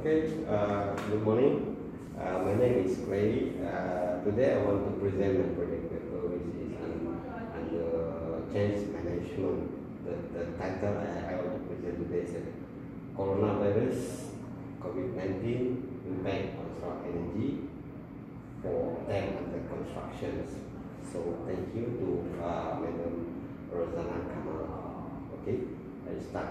Good morning. My name is Clay. Today I want to present my project paper, which is under change management. The title I want to present today is Coronavirus COVID-19 Impact on Solar Energy for Dam Under Constructions. So thank you to Madam Rosanna Kamal. Okay, let's start.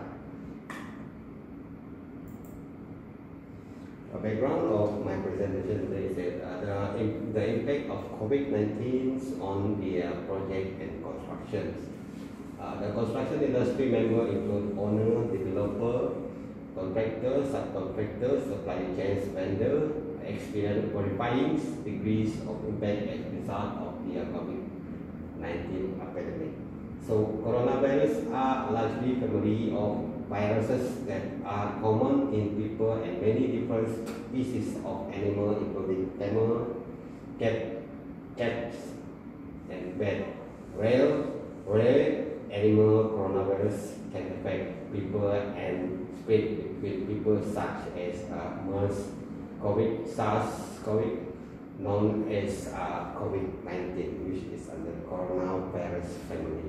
A background of my presentation today is that the impact of COVID-19 on the project and constructions. The construction industry member include owner, developer, contractor, subcontractor, supply chains vendor, experience qualifying degrees of impact as a result of the COVID-19 epidemic. So coronavirus are largely family of viruses that are common in people and many different species of animal, including camel, cats, and bat. Rare animal coronavirus can affect people and spread between people, such as MERS, COVID, SARS-CoV, known as COVID-19, which is under coronavirus family.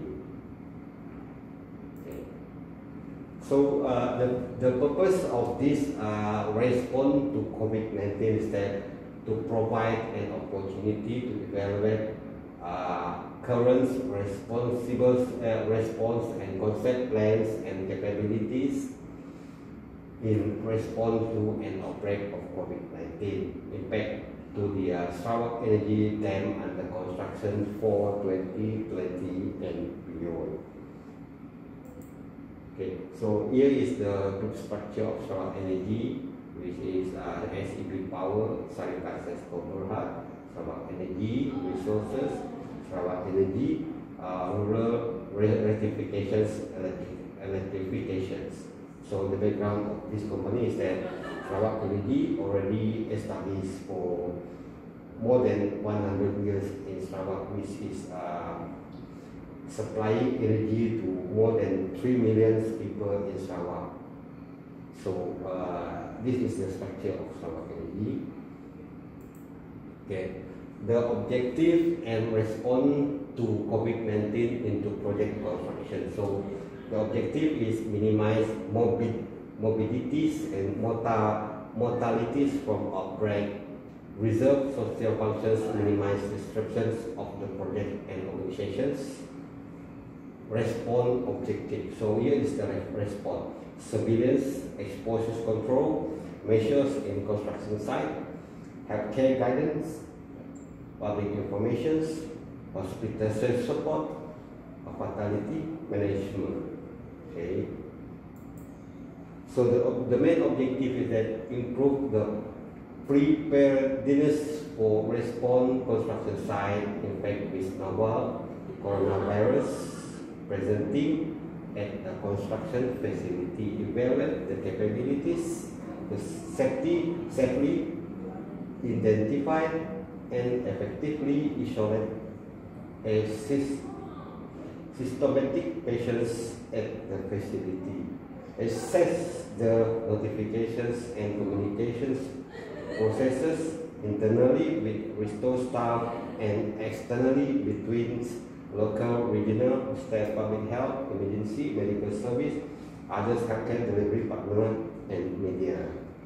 So the purpose of this response to COVID-19 is that to provide an opportunity to evaluate current response and concept plans and capabilities in response to an outbreak of COVID-19 impact to the Sarawak Energy Dam under construction for 2020 and beyond. Okay, so here is the group structure of Sarawak Energy, which is SEB Power, Syarikat Sesko Berhad, Sarawak Energy Resources, Sarawak Energy, Rural Electrifications. So the background of this company is that Sarawak Energy already established for more than 100 years in Sarawak, which is supplying energy to more than 3 million people in Sarawak. So this is the structure of Sarawak Energy. Okay. The objective and response to COVID-19 into project construction. So the objective is minimize morbidities and mortalities from outbreak, reserve social functions, minimize disruptions of the project and organizations. Response objective. So here is the response: surveillance, exposure control, measures in construction site, healthcare guidance, public information, hospital safe support, fatality management. Okay. So the main objective is that improve the preparedness for response construction site impact with novel coronavirus presenting at the construction facility, evaluate the capabilities, the safely identify and effectively isolate a systematic patients at the facility, assess the notifications and communications processes internally with restore staff and externally between local, regional, state public health, emergency, medical service, others healthcare delivery partner, and media.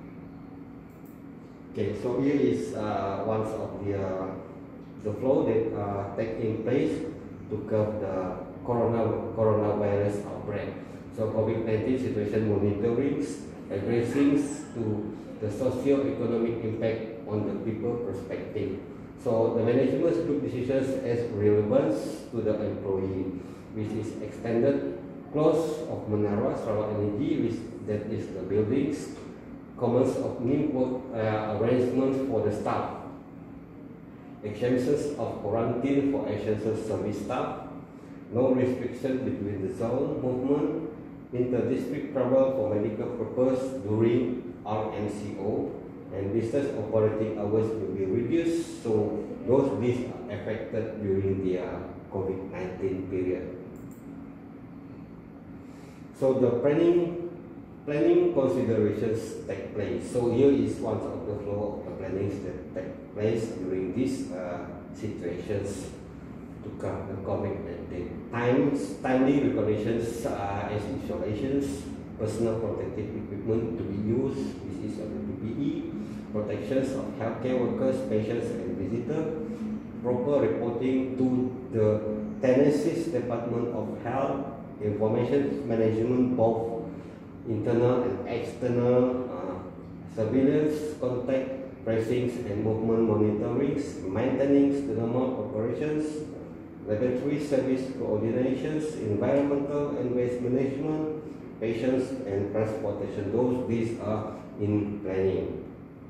Okay, so here is one of the flow that taking place to curb the coronavirus outbreak. So COVID-19 situation monitoring, addressing to the socio-economic impact on the people perspective. So the management took decisions as relevance to the employee, which is extended close of Menara Sarawak Energy, which that is the buildings, comments of new arrangements for the staff, exemptions of quarantine for essential service staff, no restriction between the zone movement, inter-district travel for medical purpose during RMCO, and business operating hours will be reduced, so those days are affected during the COVID-19 period. So the planning planning considerations take place. So here is one of the flow of the plannings that take place during these situations to cover the COVID-19. Timely recognitions as isolations, personal protective equipment to be used, this is the PPE, protections of healthcare workers, patients and visitors, proper reporting to the Tennessee Department of Health, information management both internal and external, surveillance, contact tracings and movement monitorings, maintaining the normal operations, laboratory service coordinations, environmental and waste management, patients and transportation. These are in planning.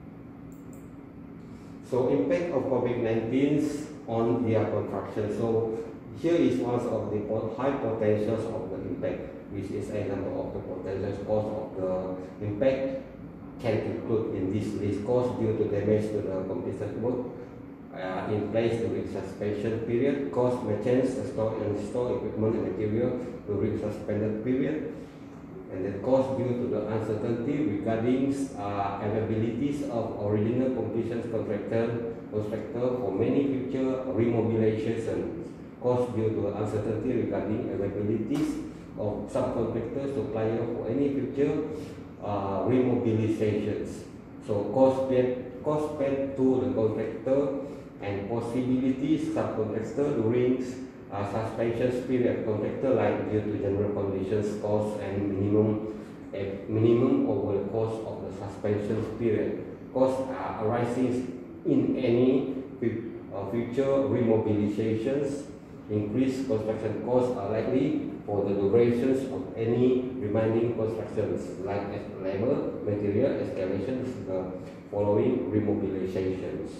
So impact of COVID-19 on their construction. So here is one of the high potentials of the impact, which is a number of the potential cost of the impact can include in this list. Cost due to damage to the completed work in place during suspension period, cost maintenance, store equipment and material during suspended period, and the cost due to the uncertainty regarding availabilities of original completion contractor for many future remobilizations, cost due to uncertainty regarding availabilities of subcontractors supplier for any future remobilizations. So cost paid to the contractor and possibilities subcontractor during suspension period. Contractor like due to general conditions, cost and minimum over the cost of the suspension period. Costs arising in any future remobilizations. Increased construction costs are likely for the durations of any remaining constructions like labor, material, escalations, the following remobilizations.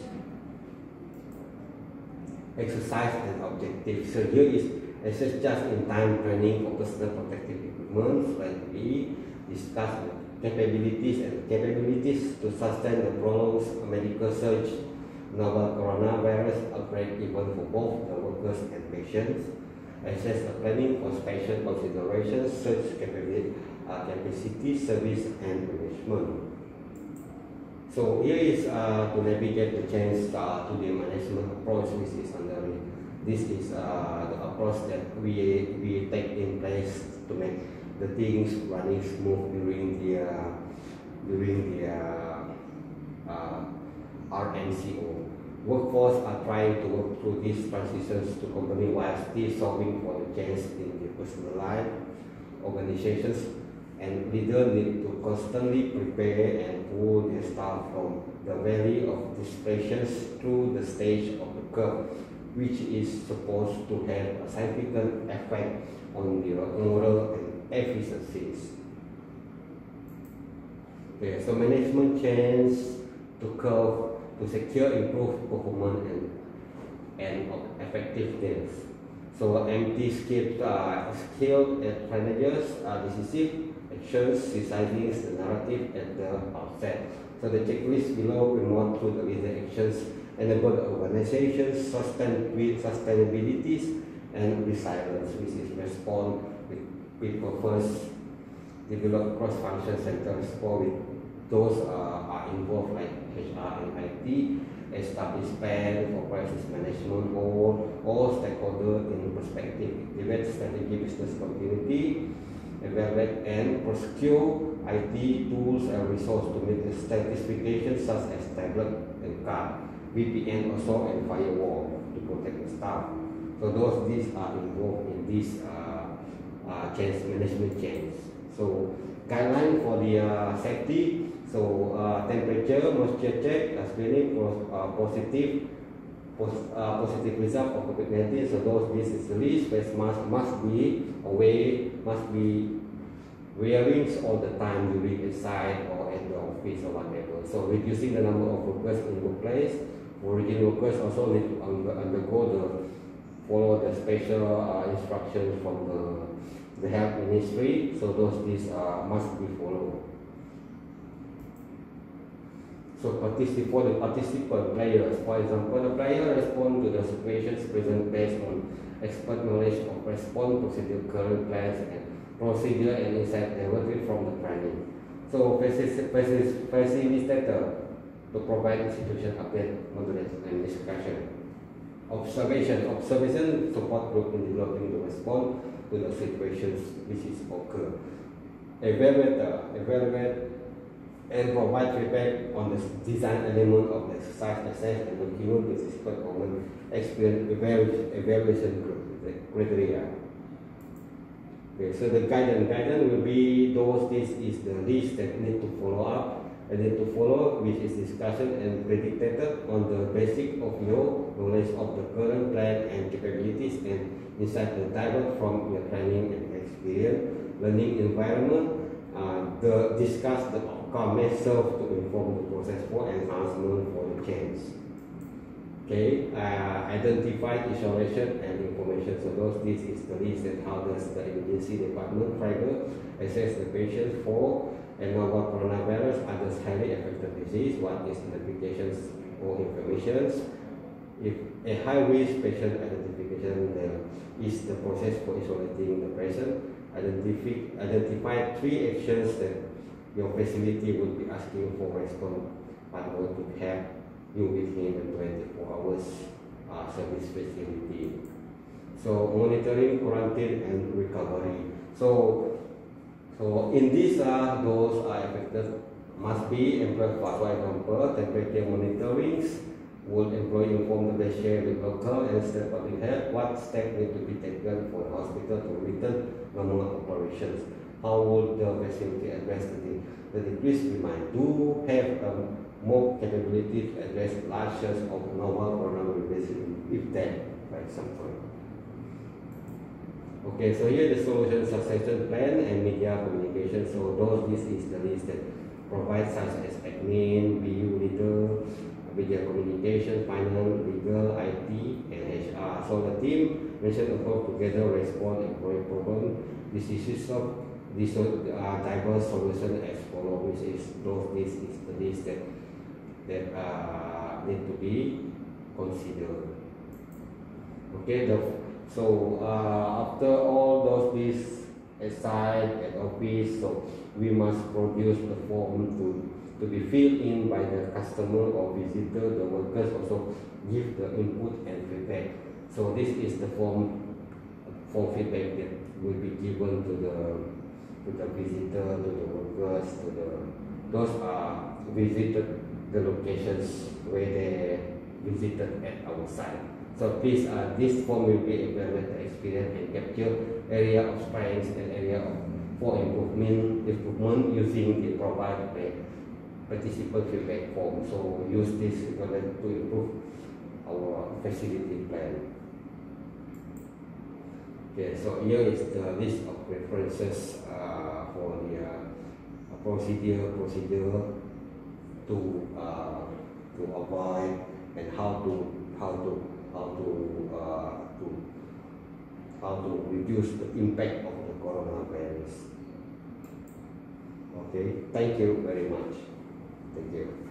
Exercise and objectives. So here is assess just-in-time training for personal protective equipment, like we discuss capabilities to sustain the prolonged medical surge, novel coronavirus outbreak even for both the workers and patients. Assess the planning for special considerations, surge capacity, service and management. So here is to navigate the change to the management approach, which is under this is the approach that we take in place to make the things running smooth during the RNCO. Workforce are trying to work through these transitions to company while still solving for the change in the personal life. Organizations and leaders need to constantly prepare and pull their staff from the valley of distractions through the stage of the curve, which is supposed to have a significant effect on their moral and efficiencies. Okay, so management change to curve to secure improved performance and effectiveness. So empty skilled managers are decisive actions deciding the narrative at the outset. So the checklist below promote through the leader actions enable the organizations sustain with sustainability and resilience, which is respond with people first, develop cross-function centers for with those are involved like HR and IT, establish plan for crisis management or all stakeholders in perspective, develop strategy business continuity, evaluate and prosecute IT tools and resources to meet the specifications such as tablet and card, VPN also and firewall to protect the staff. So these are involved in this change management change. So guideline for the safety. So temperature, moisture check, screening positive result of COVID-19. So this is the list. Face mask must be wearing all the time during inside or at the office or whatever. So reducing the number of workers in the workplace. Origin workers also need to follow the special instructions from the health ministry. So these must be followed. So for the participant players, for example, the player respond to the situations present based on expert knowledge of response procedure, current plans, and procedure and insight delivered from the training. So facilitator to provide institution update, moderation and discussion. Observation support group in developing the response to the situations which is occur. Evaluate and provide feedback on the design element of the exercise, assess and document participant common experience evaluation criteria. Okay, so the guidance will be this is the list that need to follow up and need to follow, which is discussion and predicted on the basis of your knowledge of the current plan and capabilities and insight the diverge from your training and experience, learning environment, discuss the outcome may serve to inform the process for enhancement for the change. Okay, identify isolation and information. So this is the list that how does the emergency department trigger assess the patient for and novel coronavirus, others highly affected disease, what is notifications or information. If a high risk patient identification, there is the process for isolating the patient. Identify 3 actions that your facility will be asking for response partner to have you within the 24 hours service facility. So monitoring, quarantine and recovery. So in this those are affected must be employed. For example, temperature monitorings will employ inform the patient with local and state public health what steps need to be taken for the hospital to return normal operations. How will the facility address the decreased demand? Do have more capability to address large shares of novel coronavirus if that, for example. Okay, so here the solution succession plan and media communication. So this is the list that provides such as admin, BU leader, media communication, finance, legal, IT, and HR. So the team mentioned above together respond employee problem. This is diverse solution as follows, which is this is the list that need to be considered. Okay, so after all these aside at office, so we must produce the form to be filled in by the customer or visitor. The workers also give the input and feedback. So this is the form feedback that will be given to the visitor, to the workers, those are visited the locations where they visited at our site. So this form will be evaluate the experience and capture area of strengths and area for improvement using the provided participant feedback form. So use this to improve our facility plan. Okay, so here is the list of references for the procedure to avoid and how to reduce the impact of the coronavirus. Okay, thank you very much. Thank you.